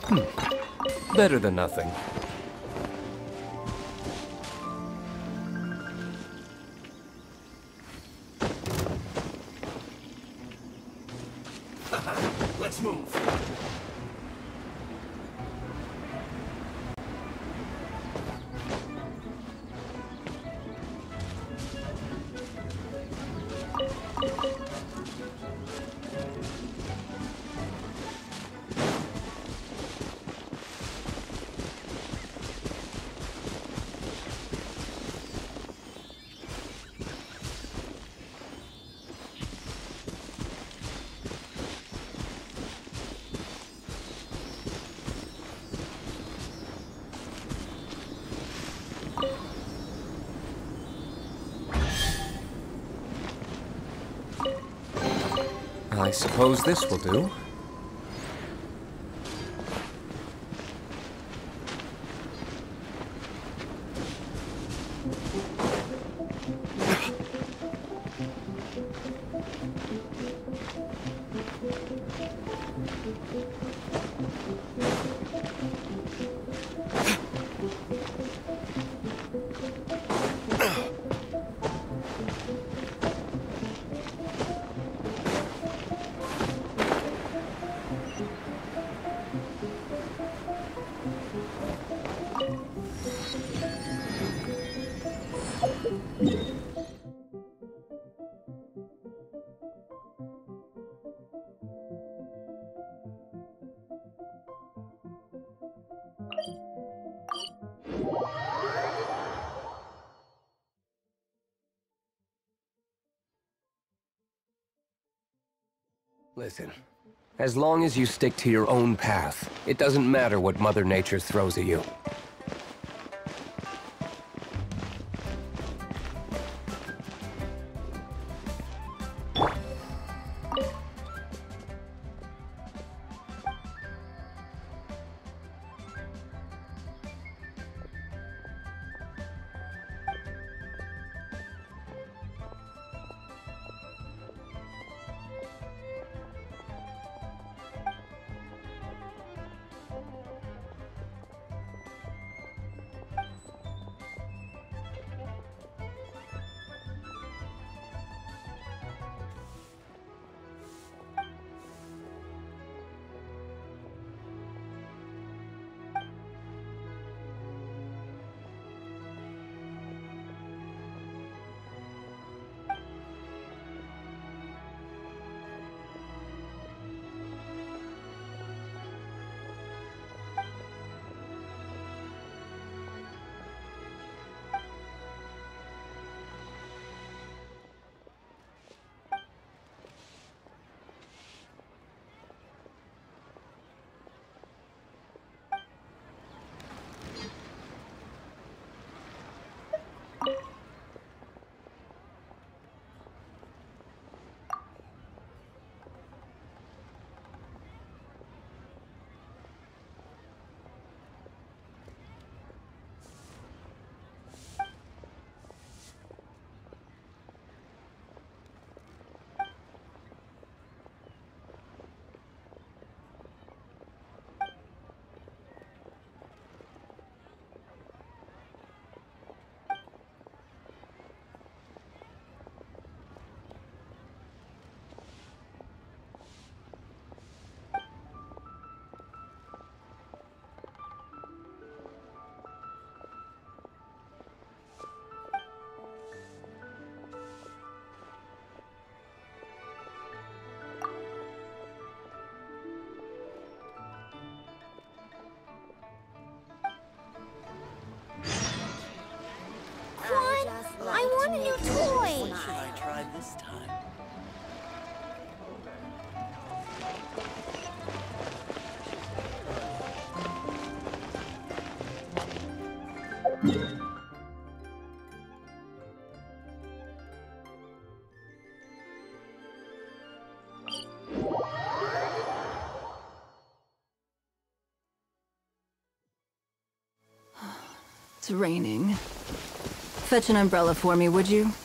Better than nothing. Let's move. I suppose this will do. Listen, as long as you stick to your own path, it doesn't matter what Mother Nature throws at you. I want a new toy! What should I try this time? It's raining. Fetch an umbrella for me, would you?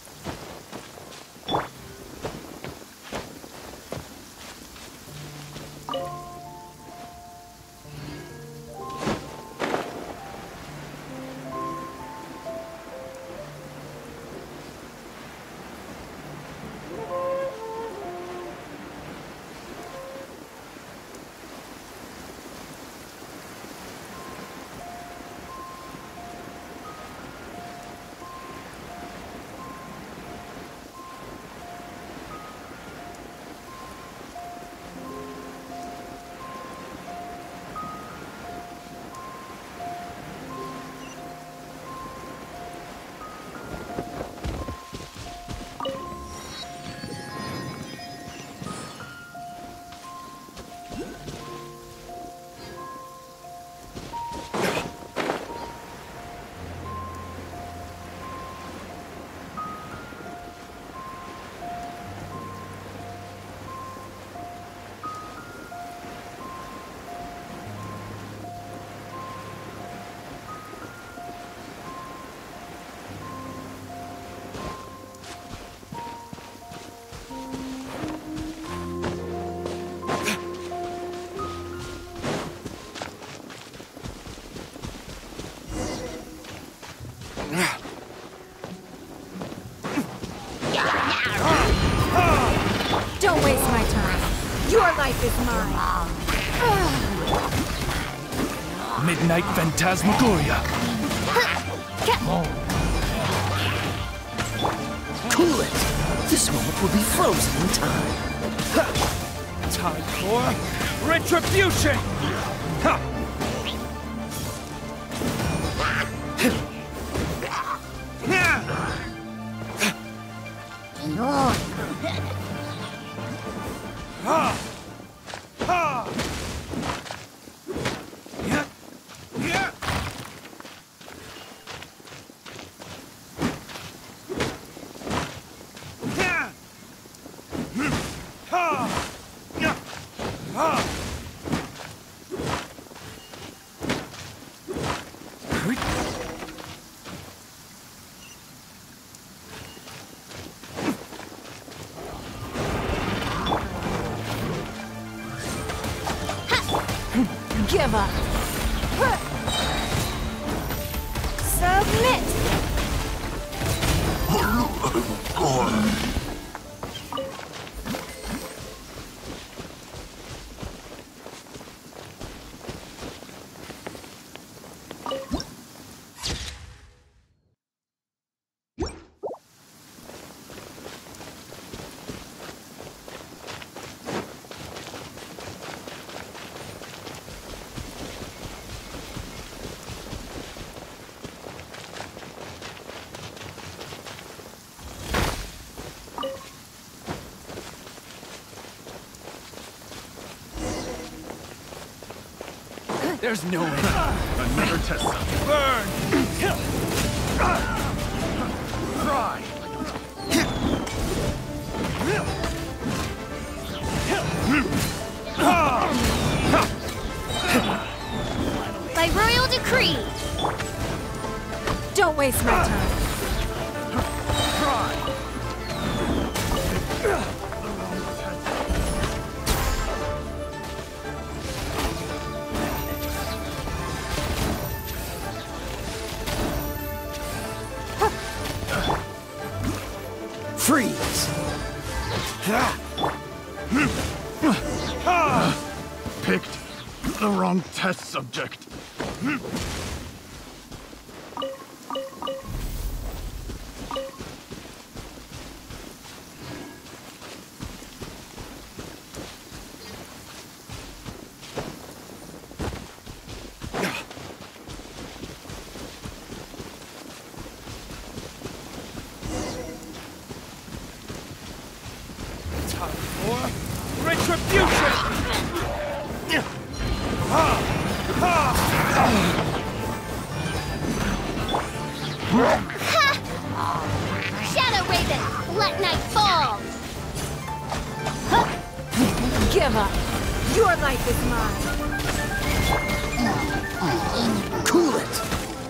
waste my time. Your life is mine. Midnight Phantasmagoria. Cool it! This moment will be frozen in time. Time for retribution! Ha! Ha! Ha! Yeah! Yeah! Yeah! Ha! Yeah! Ha! Give up. Submit. There's no way. Another test. Burn! Cry! By royal decree. Don't waste my time. Cry! Freeze! Picked the wrong test subject. Time for retribution! Shadow Raven, let night fall. Give up. Your life is mine. Cool it!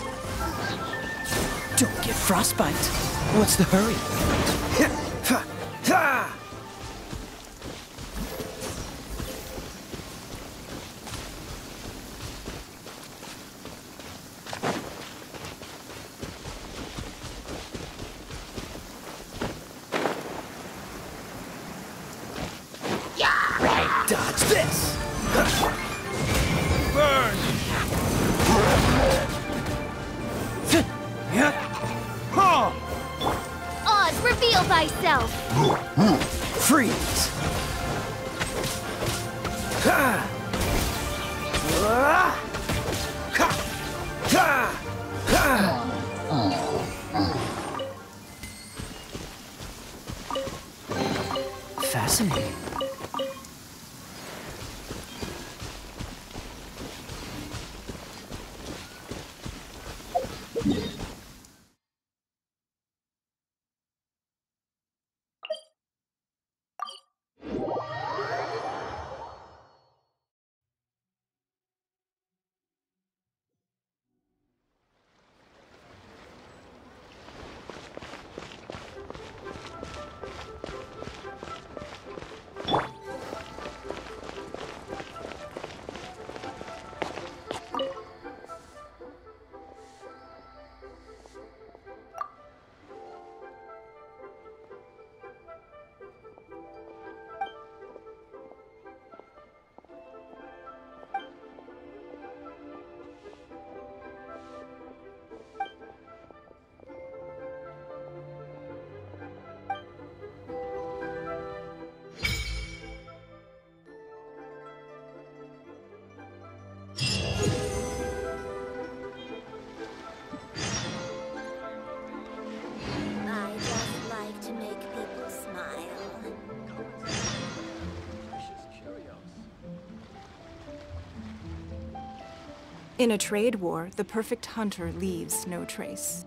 Don't get frostbite. What's the hurry? Dodge this! Burn! Oz, reveal thyself. In a trade war, the perfect hunter leaves no trace.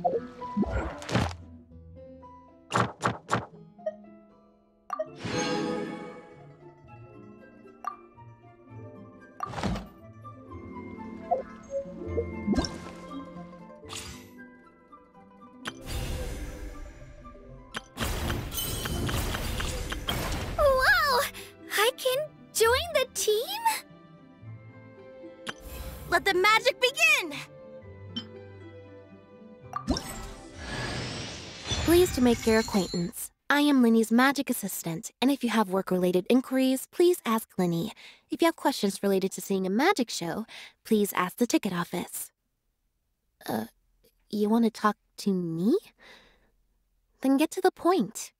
Wow! I can join the team? Let the magic begin! Pleased to make your acquaintance. I am Linny's magic assistant, and if you have work-related inquiries, please ask Linny. If you have questions related to seeing a magic show, please ask the ticket office. You want to talk to me? Then get to the point.